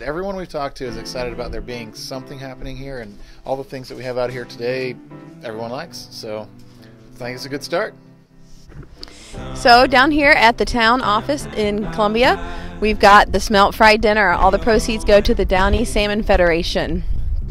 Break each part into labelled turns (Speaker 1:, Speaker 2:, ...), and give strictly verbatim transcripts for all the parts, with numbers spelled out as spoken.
Speaker 1: everyone we've talked to is excited about there being something happening here, and all the things that we have out here today, everyone likes. So I think it's a good start.
Speaker 2: So down here at the town office in Columbia, we've got the Smelt fried dinner. All the proceeds go to the Downey Salmon Federation.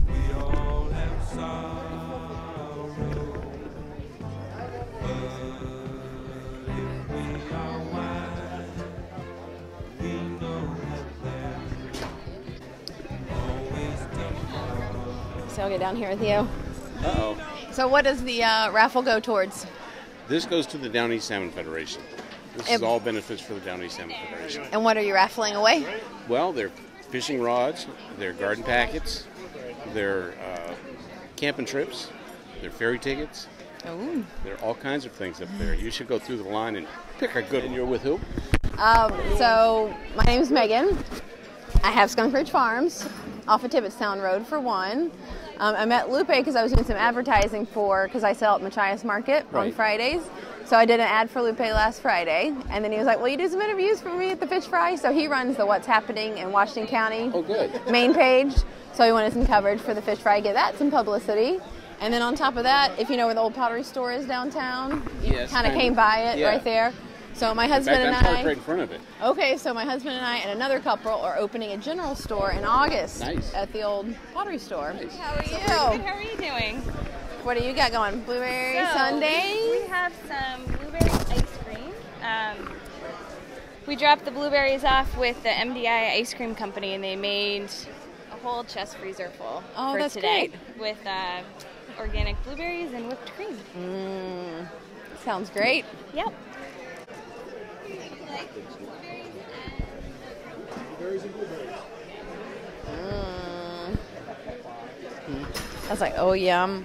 Speaker 2: So I'll get down here with you.
Speaker 3: Uh-oh.
Speaker 2: So what does the uh, raffle go towards?
Speaker 3: This goes to the Downey Salmon Federation. This is all benefits for the Downey Salmon Federation.
Speaker 2: And what are you raffling away?
Speaker 3: Well, they're fishing rods, they're garden packets, they're uh, camping trips, they're ferry tickets.
Speaker 2: Ooh.
Speaker 3: There are all kinds of things up there. You should go through the line and pick a good one. You're with who?
Speaker 2: Um, so my name's Megan. I have Skunk Ridge Farms off of Tibbetstown Road for one. Um, I met Lupe because I was doing some advertising for, because I sell at Machias Market
Speaker 3: Right.
Speaker 2: on Fridays. So I did an ad for Lupe last Friday, and then he was like, "Will you do some interviews for me at the Fish Fry?" So he runs the What's Happening in Washington County
Speaker 3: Oh, good.
Speaker 2: Maine page. So he wanted some coverage for the Fish Fry, get that some publicity. And then on top of that, if you know where the old pottery store is downtown, you
Speaker 3: Yes,
Speaker 2: kind of
Speaker 3: kind
Speaker 2: came
Speaker 3: of.
Speaker 2: by it
Speaker 3: Yeah.
Speaker 2: right there. So my
Speaker 3: In
Speaker 2: husband
Speaker 3: fact,
Speaker 2: and
Speaker 3: I'm parked
Speaker 2: I.
Speaker 3: right in front of it.
Speaker 2: Okay, so my husband and I and another couple are opening a general store in August
Speaker 3: Nice.
Speaker 2: at the old pottery store.
Speaker 3: Nice.
Speaker 4: How are you?
Speaker 2: So-
Speaker 4: Good. How are you doing?
Speaker 2: What do you got going? Blueberry
Speaker 4: So,
Speaker 2: sundae?
Speaker 4: We have some blueberry ice cream. Um, we dropped the blueberries off with the M D I ice cream company, and they made a whole chest freezer full
Speaker 2: Oh,
Speaker 4: for
Speaker 2: that's
Speaker 4: today
Speaker 2: great.
Speaker 4: with uh, organic blueberries and whipped cream.
Speaker 2: Mmm, sounds great.
Speaker 4: Yep.
Speaker 2: Mm. I was like, oh, yum.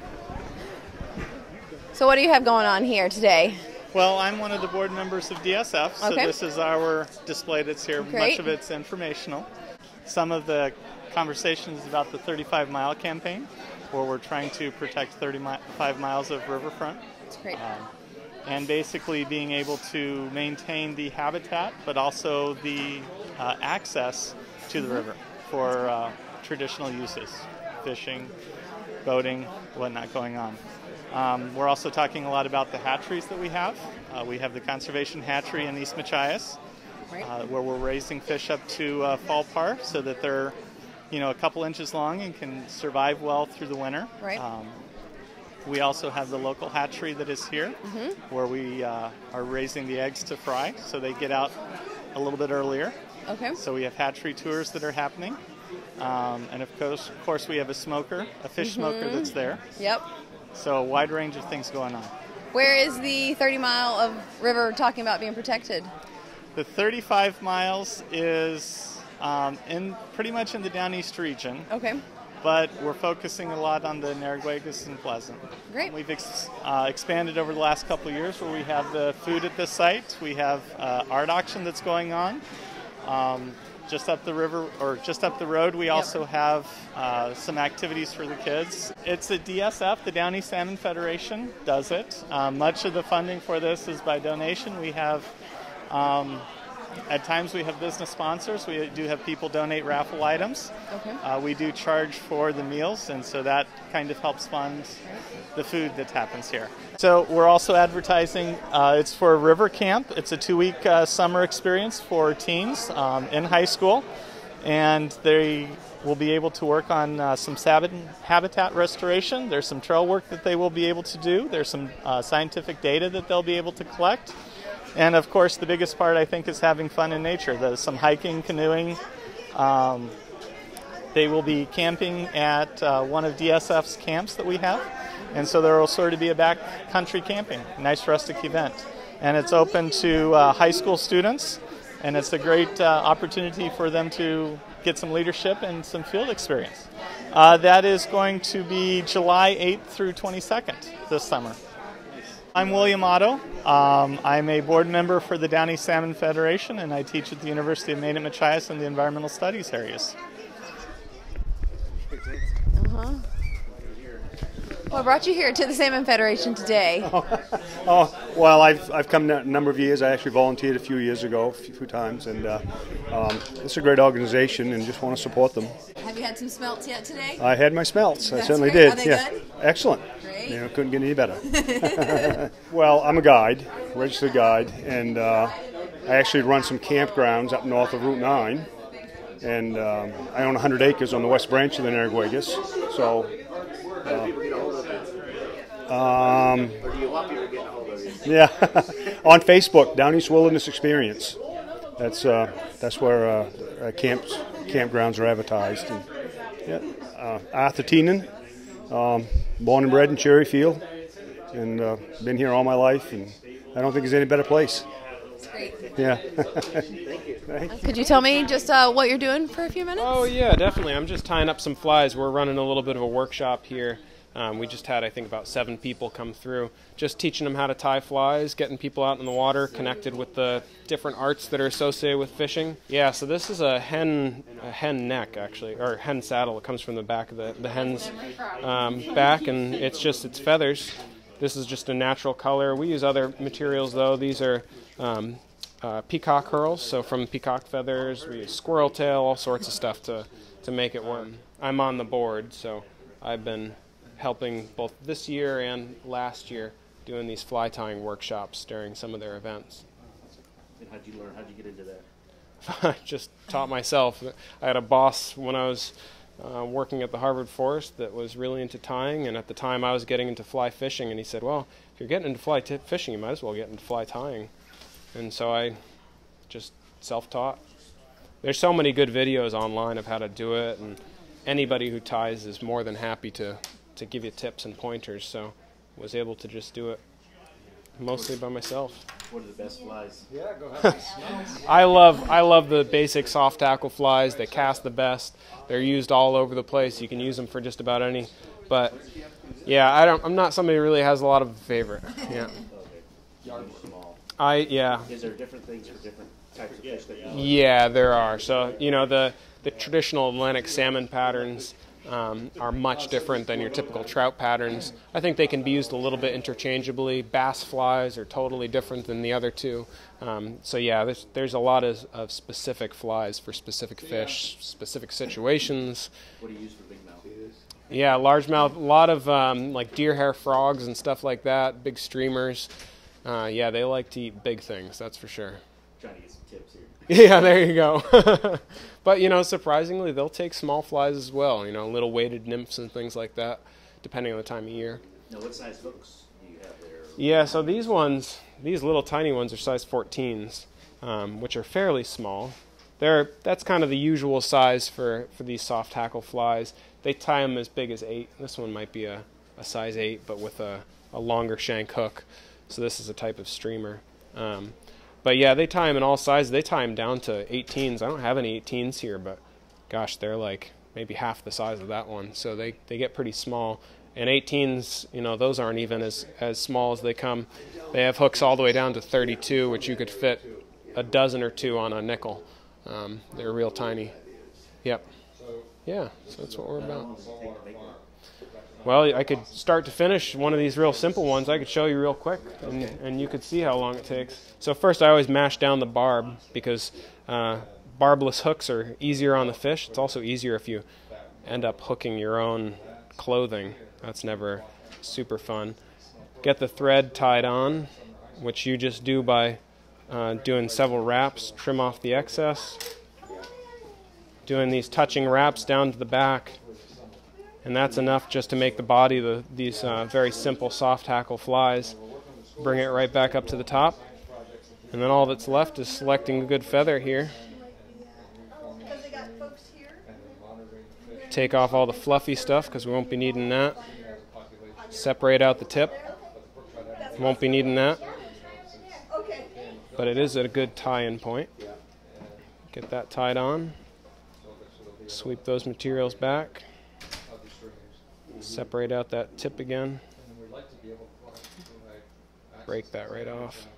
Speaker 2: So what do you have going on here today?
Speaker 5: Well, I'm one of the board members of D S F, so
Speaker 2: Okay.
Speaker 5: this is our display that's here.
Speaker 2: Great.
Speaker 5: Much of it's informational. Some of the conversations about the thirty-five mile campaign, where we're trying to protect thirty-five miles of riverfront.
Speaker 2: That's great.
Speaker 5: Um, and basically being able to maintain the habitat, but also the uh, access to the river for uh, traditional uses, fishing, boating, whatnot going on. Um, we're also talking a lot about the hatcheries that we have. Uh, we have the conservation hatchery in East Machias,
Speaker 2: Right.
Speaker 5: uh, where we're raising fish up to uh, fall par so that they're, you know, a couple inches long and can survive well through the winter.
Speaker 2: Right.
Speaker 5: Um, we also have the local hatchery that is here, where we uh, are raising the eggs to fry, so they get out a little bit earlier.
Speaker 2: Okay.
Speaker 5: So we have hatchery tours that are happening. Um, and of course, of course, we have a smoker, a fish smoker that's there.
Speaker 2: Yep.
Speaker 5: So a wide range of things going on.
Speaker 2: Where is the thirty mile of river talking about being protected?
Speaker 5: The thirty-five miles is um, in pretty much in the down east region,
Speaker 2: Okay.
Speaker 5: but we're focusing a lot on the Narraguagus and Pleasant.
Speaker 2: Great.
Speaker 5: We've ex- uh, expanded over the last couple of years where we have the food at this site. We have uh, art auction that's going on. Um, just up the river, or just up the road, we also have uh, some activities for the kids. It's the D S F, the Downey Salmon Federation, does it. Um, much of the funding for this is by donation. We have, um, at times we have business sponsors. We do have people donate raffle items.
Speaker 2: Okay.
Speaker 5: Uh, we do charge for the meals, and so that kind of helps fund the food that happens here. So we're also advertising, uh, it's for River Camp. It's a two-week uh, summer experience for teens um, in high school, and they will be able to work on uh, some sabit- habitat restoration. There's some trail work that they will be able to do. There's some uh, scientific data that they'll be able to collect. And of course, the biggest part, I think, is having fun in nature. There's some hiking, canoeing. Um, they will be camping at uh, one of D S F's camps that we have. And so there will sort of be a backcountry camping, a nice rustic event. And it's open to uh, high school students, and it's a great uh, opportunity for them to get some leadership and some field experience. Uh, that is going to be July eighth through twenty-second this summer. I'm William Otto. Um, I'm a board member for the Downey Salmon Federation, and I teach at the University of Maine at Machias in the environmental studies areas.
Speaker 2: Uh-huh. What brought you here to the Salmon Federation today?
Speaker 6: Oh, oh well, I've, I've come a number of years. I actually volunteered a few years ago, a few times, and uh, um, it's a great organization and just want to support them.
Speaker 2: Have you had some smelts yet today?
Speaker 6: I had my smelts.
Speaker 2: That's
Speaker 6: I certainly
Speaker 2: great.
Speaker 6: did.
Speaker 2: Are they
Speaker 6: yeah.
Speaker 2: good?
Speaker 6: Excellent.
Speaker 2: Great.
Speaker 6: You know, couldn't get any better. Well, I'm a guide, registered guide, and uh, I actually run some campgrounds up north of Route nine. And um, I own one hundred acres on the west branch of the Narraguagus. So, uh, um, yeah, on Facebook, Down East Wilderness Experience. That's uh, that's where uh, camps, campgrounds are advertised. And, yeah, uh, Arthur Teenan, um, born and bred in Cherryfield, and uh, been here all my life. And I don't think there's any better place.
Speaker 2: Great.
Speaker 6: Yeah.
Speaker 2: Could you tell me just uh, what you're doing for a few minutes?
Speaker 7: Oh, yeah, definitely. I'm just tying up some flies. We're running a little bit of a workshop here. Um, we just had, I think, about seven people come through, just teaching them how to tie flies, getting people out in the water, connected with the different arts that are associated with fishing. Yeah, so this is a hen a hen neck, actually, or hen saddle. It comes from the back of the, the hen's um, back, and it's just its feathers. This is just a natural color. We use other materials, though. These are um, uh, peacock curls, so from peacock feathers. We use squirrel tail, all sorts of stuff to, to make it work. I'm on the board, so I've been helping both this year and last year doing these fly tying workshops during some of their events.
Speaker 8: And how'd you learn? How'd you get into that?
Speaker 7: I just taught myself. I had a boss when I was uh, working at the Harvard Forest that was really into tying, and at the time I was getting into fly fishing, and he said, well, if you're getting into fly t- fishing, you might as well get into fly tying. And so I just self-taught. There's so many good videos online of how to do it, and anybody who ties is more than happy to, to give you tips and pointers, so I was able to just do it mostly by myself.
Speaker 8: What are the best flies?
Speaker 1: Yeah, go ahead.
Speaker 7: I love I love the basic soft tackle flies. They cast the best. They're used all over the place. You can use them for just about any. But yeah, I don't. I'm not somebody who really has a lot of a favorite. Yeah.
Speaker 8: Okay. Yard small.
Speaker 7: I yeah.
Speaker 8: Is there different things for different types of fish that you like?
Speaker 7: Yeah, there are. So you know the the traditional Atlantic salmon patterns um, are much different than your typical trout patterns. I think they can be used a little bit interchangeably. Bass flies are totally different than the other two. Um, so yeah, there's there's a lot of, of specific flies for specific fish, specific situations.
Speaker 8: What do you use for big mouth?
Speaker 7: Yeah, largemouth, a lot of um, like deer hair frogs and stuff like that, big streamers. Uh, yeah, they like to eat big things, that's for sure.
Speaker 8: Trying to get some tips here.
Speaker 7: Yeah, there you go. But, you know, surprisingly, they'll take small flies as well, you know, little weighted nymphs and things like that, depending on the time of year.
Speaker 8: Now, what size hooks do you have there?
Speaker 7: Yeah, so these ones, these little tiny ones are size fourteens, um, which are fairly small. They're, that's kind of the usual size for, for these soft tackle flies. They tie them as big as eight. This one might be a, a size eight, but with a, a longer shank hook. So this is a type of streamer. Um, but yeah, they tie them in all sizes. They tie them down to eighteens. I don't have any eighteens here, but gosh, they're like maybe half the size of that one. So they, they get pretty small. And eighteens, you know, those aren't even as, as small as they come. They have hooks all the way down to thirty-two, which you could fit a dozen or two on a nickel. Um, they're real tiny. Yep. Yeah, so that's what we're about. Well, I could start to finish one of these real simple ones. I could show you real quick, and, and you could see how long it takes. So first I always mash down the barb because uh, barbless hooks are easier on the fish. It's also easier if you end up hooking your own clothing. That's never super fun. Get the thread tied on, which you just do by uh, doing several wraps. Trim off the excess. Doing these touching wraps down to the back, and that's enough just to make the body the, these uh, very simple soft tackle flies. Bring it right back up to the top, and then all that's left is selecting a good feather here. Take off all the fluffy stuff because we won't be needing that. Separate out the tip. Won't be needing that, but it is at a good tie-in point. Get that tied on. Sweep those materials back. Separate out that tip again. Break that right off.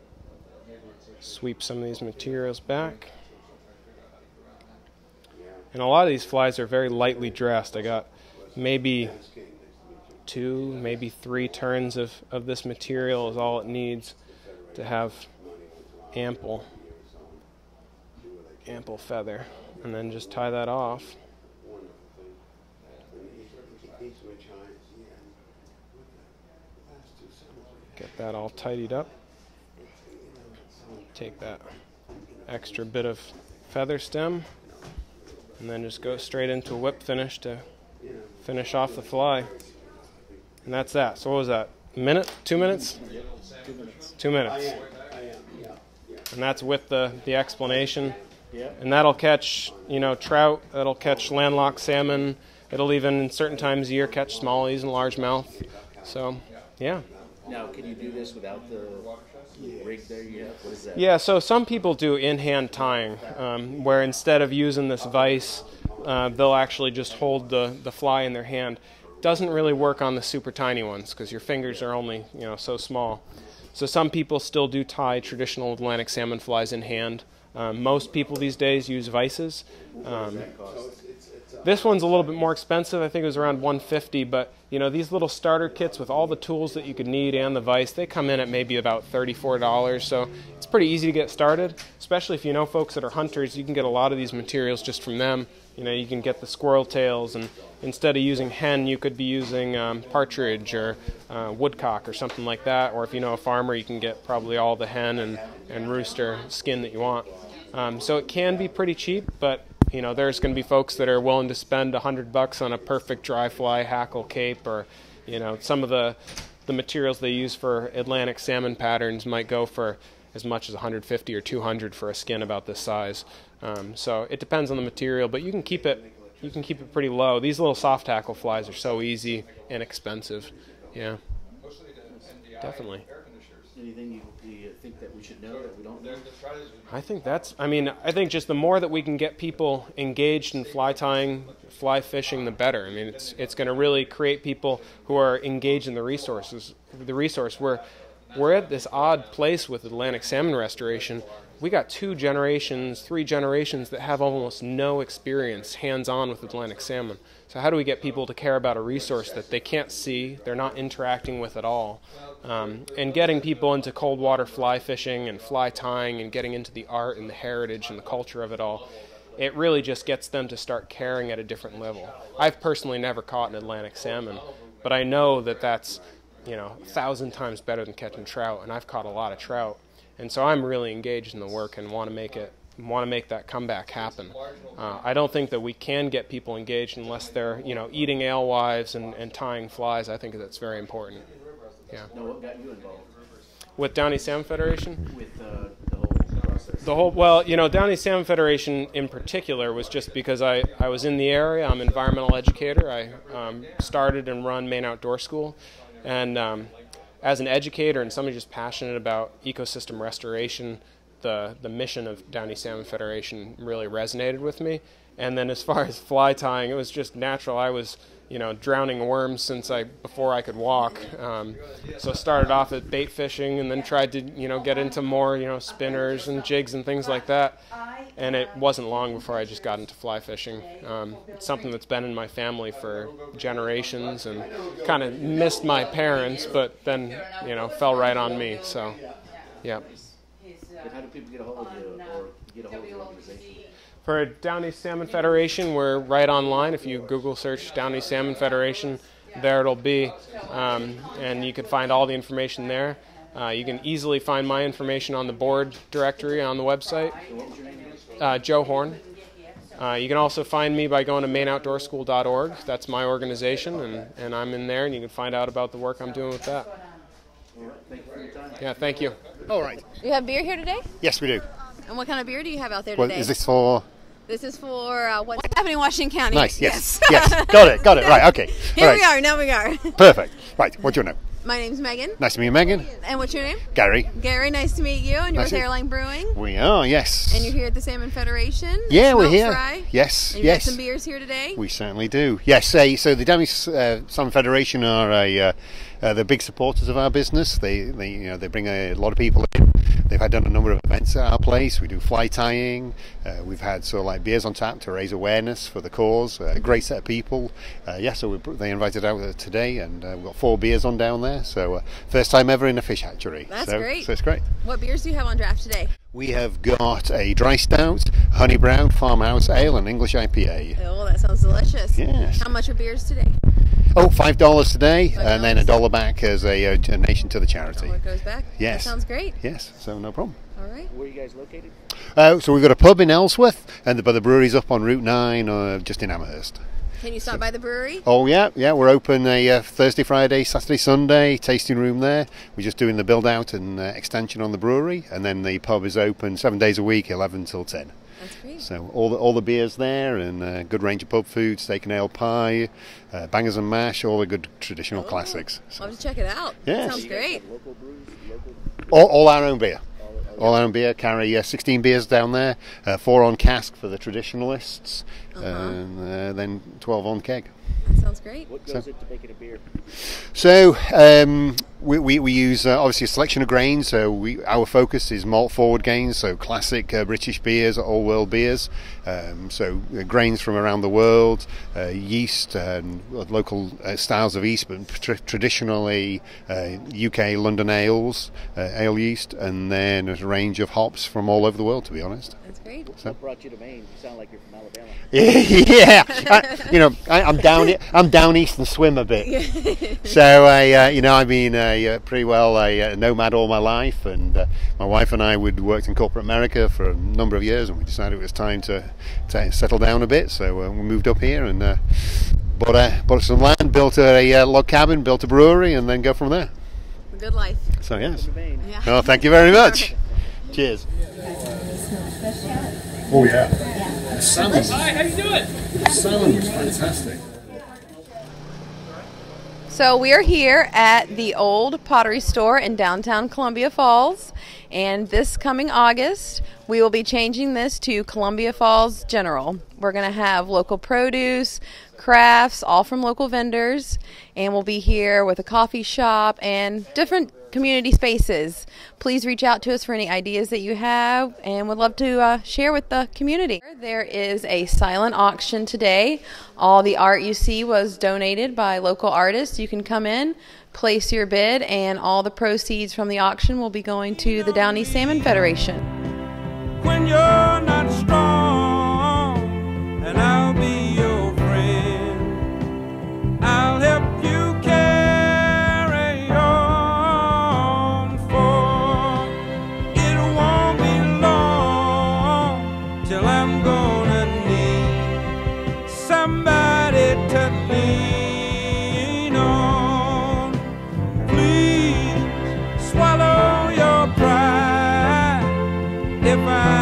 Speaker 7: Sweep some of these materials back. And a lot of these flies are very lightly dressed. I got maybe two, maybe three turns of, of this material is all it needs to have ample, ample feather. And then just tie that off. Get that all tidied up. Take that extra bit of feather stem and then just go straight into a whip finish to finish off the fly. And that's that. So what was that? A minute? Two minutes? Two minutes. Two minutes. And that's with the, the explanation. And that'll catch, you know, trout, that'll catch landlocked salmon. It'll even, in certain times of year, catch smallies and largemouth. So, yeah.
Speaker 8: Now, can you do this without the rig there you have? What is that?
Speaker 7: Yeah, so some people do in-hand tying, um, where instead of using this vise, uh, they'll actually just hold the, the fly in their hand. Doesn't really work on the super tiny ones because your fingers are only, you know, so small. So some people still do tie traditional Atlantic salmon flies in hand. Um, most people these days use vices. Um, this one's a little bit more expensive. I think it was around one hundred fifty dollars, but you know, these little starter kits with all the tools that you could need and the vise, they come in at maybe about thirty-four dollars. So it's pretty easy to get started, especially if you know folks that are hunters. You can get a lot of these materials just from them. You know, you can get the squirrel tails, and instead of using hen, you could be using um, partridge or uh, woodcock or something like that. Or if you know a farmer, you can get probably all the hen and, and rooster skin that you want. Um, so it can be pretty cheap, but you know, there's going to be folks that are willing to spend a hundred bucks on a perfect dry fly hackle cape, or you know, some of the the materials they use for Atlantic salmon patterns might go for as much as one hundred fifty or two hundred for a skin about this size. Um, so it depends on the material, but you can keep it you can keep it pretty low. These little soft tackle flies are so easy and expensive. Yeah, definitely.
Speaker 8: Anything you, you think that we should know that we don't know?
Speaker 7: I think that's, I mean, I think just the more that we can get people engaged in fly tying, fly fishing, the better. I mean, it's it's going to really create people who are engaged in the resources, the resource. We're, we're at this odd place with Atlantic salmon restoration. We got two generations, three generations that have almost no experience hands-on with Atlantic salmon. So how do we get people to care about a resource that they can't see, they're not interacting with at all? Um, and getting people into cold water fly fishing and fly tying and getting into the art and the heritage and the culture of it all, it really just gets them to start caring at a different level. I've personally never caught an Atlantic salmon, but I know that that's, you know, a thousand times better than catching trout, and I've caught a lot of trout. And so I'm really engaged in the work and want to make it, want to make that comeback happen. Uh, I don't think that we can get people engaged unless they're, you know, eating alewives and, and tying flies. I think that's very important. Yeah.
Speaker 8: Now, what got you involved?
Speaker 7: With Downey Salmon Federation?
Speaker 8: With uh, the whole process?
Speaker 7: The whole, well, you know, Downey Salmon Federation in particular was just because I, I was in the area. I'm an environmental educator. I um, started and run Maine Outdoor School. And um, as an educator and somebody just passionate about ecosystem restoration, the, the mission of Downey Salmon Federation really resonated with me. And then as far as fly tying, it was just natural. I was, you know, drowning worms since I before I could walk. Um, so I started off at bait fishing and then tried to, you know, get into more, you know, spinners and jigs and things like that. And it wasn't long before I just got into fly fishing. Um, it's something that's been in my family for generations and kind of missed my parents, but then, you know, fell right on me. So, yeah.
Speaker 8: But how do people get a hold of you or get a hold of your organization?
Speaker 7: For Downey Salmon Federation, we're right online. If you Google search Downey Salmon Federation, there it'll be. Um, and you can find all the information there. Uh, you can easily find my information on the board directory on the website. Uh, Joe Horn. Uh, you can also find me by going to Maine Outdoor School dot org. That's my organization, and, and I'm in there, and you can find out about the work I'm doing with that.
Speaker 8: All right, thank you for your time.
Speaker 7: Yeah, thank you.
Speaker 9: All right.
Speaker 2: You have beer here today?
Speaker 9: Yes, we do.
Speaker 2: And what kind of beer do you have out there
Speaker 9: Well,
Speaker 2: today?
Speaker 9: is this for?
Speaker 2: This is for uh, what's happening in Washington County.
Speaker 9: Nice. Yes. Yes. yes. Got it. Got it. Right. Okay.
Speaker 2: Here
Speaker 9: All right.
Speaker 2: we are. Now we are.
Speaker 9: Perfect. Right. What's your name?
Speaker 2: My name's Megan.
Speaker 9: Nice to meet you, Megan.
Speaker 2: And what's your name?
Speaker 9: Gary.
Speaker 2: Gary. Nice to meet you. And you're
Speaker 9: Nice
Speaker 2: with
Speaker 9: to-
Speaker 2: Airline Brewing.
Speaker 9: We are. Yes.
Speaker 2: And you're here at the Salmon Federation.
Speaker 9: Yeah, we're
Speaker 2: Smelt
Speaker 9: here.
Speaker 2: Fry.
Speaker 9: Yes.
Speaker 2: And you've
Speaker 9: yes.
Speaker 2: got some beers here today.
Speaker 9: We certainly do. Yes. Uh, so the Downey uh, Salmon Federation are a uh, uh, they're big supporters of our business. They they you know they bring a lot of people in they've had done a number of events at our place. We do fly tying. Uh, we've had sort of like beers on tap to raise awareness for the cause. Uh, a great set of people. Uh, yeah, so we, they invited out today, and uh, we've got four beers on down there. So uh, first time ever in a fish hatchery.
Speaker 2: That's
Speaker 9: so,
Speaker 2: great.
Speaker 9: So it's great.
Speaker 2: What beers do you have on draft today?
Speaker 9: We have got a dry stout, honey brown, farmhouse ale, and English I P A.
Speaker 2: Oh, that sounds delicious.
Speaker 9: Yes.
Speaker 2: How much are beers today?
Speaker 9: Oh, five dollars today,
Speaker 2: five dollars.
Speaker 9: And then a dollar back as a uh, donation to the charity.
Speaker 2: Dollar goes back.
Speaker 9: Yes.
Speaker 2: That sounds great.
Speaker 9: Yes, so no problem.
Speaker 2: All right.
Speaker 8: Where are you guys located?
Speaker 9: Uh, so we've got a pub in Ellsworth, and the, but the brewery's up on Route nine, uh, just in Amherst.
Speaker 2: Can you stop so, by the brewery?
Speaker 9: Oh yeah, yeah. We're open a uh, Thursday, Friday, Saturday, Sunday. Tasting room there. We're just doing the build out and uh, extension on the brewery, and then the pub is open seven days a week, eleven till ten.
Speaker 2: That's great.
Speaker 9: So all the all the beers there, and uh, good range of pub food, steak and ale pie, uh, bangers and mash, all the good traditional
Speaker 2: oh,
Speaker 9: classics. So.
Speaker 2: I'll have to check it out.
Speaker 9: Yes.
Speaker 2: Sounds great.
Speaker 8: Local brews, local.
Speaker 9: All, all our own beer. All our own beer. Carry uh, sixteen beers down there, uh, four on cask for the traditionalists, uh-huh. and uh, then twelve on keg.
Speaker 2: That sounds great.
Speaker 8: What goes
Speaker 9: so,
Speaker 8: into making a beer?
Speaker 9: So um, we, we, we use uh, obviously a selection of grains. So we, our focus is malt forward grains, so classic uh, British beers, all world beers. Um, so uh, grains from around the world, uh, yeast and local uh, styles of yeast, but tr- traditionally uh, U K London ales, uh, ale yeast, and then a range of hops from all over the world. To be honest.
Speaker 2: That's great.
Speaker 8: So. What brought you to Maine? You sound like you're from Alabama.
Speaker 9: yeah, I, you know, I, I'm down. I'm down east and swim a bit. So I, uh, you know, I've been uh, pretty well a uh, nomad all my life, and uh, my wife and I would worked in corporate America for a number of years, and we decided it was time to, to settle down a bit. So uh, we moved up here and uh, bought a, bought some land, built a, a log cabin, built a brewery, and then go from there.
Speaker 2: A good life.
Speaker 9: So yes.
Speaker 2: Yeah.
Speaker 9: Oh, thank you very much. Cheers.
Speaker 10: Oh yeah. The salmon. Hi, how you doing? The salmon was fantastic.
Speaker 2: So we are here at the old pottery store in downtown Columbia Falls, and this coming August we will be changing this to Columbia Falls General. We're going to have local produce, crafts, all from local vendors, and we'll be here with a coffee shop and different community spaces. Please reach out to us for any ideas that you have, and would love to uh, share with the community. There is a silent auction today. All the art you see was donated by local artists. You can come in, place your bid, and all the proceeds from the auction will be going to the Downey Salmon Federation.
Speaker 11: When you're not strong, and I'll be your friend, I'll help you carry on, for it won't be long till I'm gonna need somebody to lean on. Please swallow your pride if I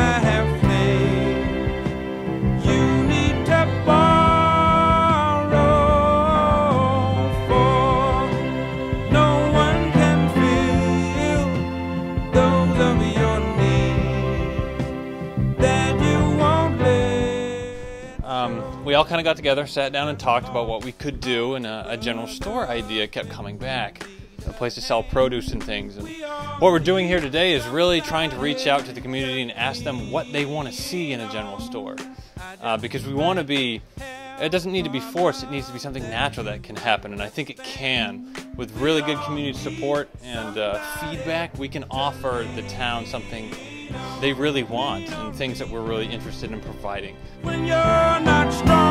Speaker 12: We all kind of got together, sat down and talked about what we could do, and a, a general store idea kept coming back. A place to sell produce and things. And what we're doing here today is really trying to reach out to the community and ask them what they want to see in a general store. Uh, because we want to be, it doesn't need to be forced, it needs to be something natural that can happen, and I think it can. With really good community support and uh, feedback, we can offer the town something they really want and things that we're really interested in providing.
Speaker 11: When you're not strong.